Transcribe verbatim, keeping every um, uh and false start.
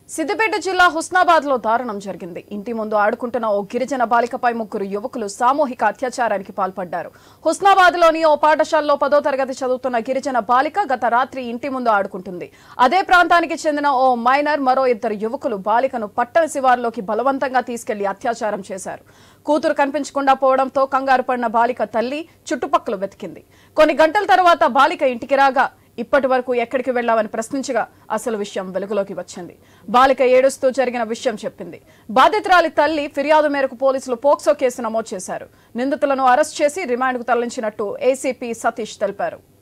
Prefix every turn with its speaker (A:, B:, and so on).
A: సిద్దిపేట జిల్లా హుస్నాబాద్ లో దారుణం జరిగింది. ఇంటి ముందు ఆడుకుంటున్న ఓ గిరిజన బాలికపై ముగ్గురు యువకులు సామూహిక అత్యాచారానికి పాల్పడ్డారు. హుస్నాబాద్ లోని ఓ పాఠశాలలో పదో తరగతి చదువుతున్న గిరిజన బాలిక గత రాత్రి ఇంటి ముందు ఆడుకుంటుంది. అదే ప్రాంతానికి చెందిన ఓ మైనర్ మరో ఇద్దరు యువకులు బాలికను పట్టణ శివారులోకి బలవంతంగా తీసుకెళ్లి అత్యాచారం చేశారు. కూతురు కనిపించకుండా పోవడంతో కంగారు పడిన బాలిక తల్లి చుట్టుపక్కల వెతికింది. కొన్ని గంటల తర్వాత బాలిక ఇంటికి రాగా ఇప్పటి వరకు ఎక్కడికి వెళ్లావని ప్రశ్నించగా అసలు విషయం వెలుగులోకి వచ్చింది. బాలిక ఏడుస్తూ జరిగిన విషయం చెప్పింది. బాధితురాలి తల్లి ఫిర్యాదు మేరకు పోలీసులు పోక్సో కేసు నమోదు చేశారు. నిందితులను అరెస్ట్ చేసి రిమాండ్కు తరలించినట్టు ఏసీపీ సతీష్ తెలిపారు.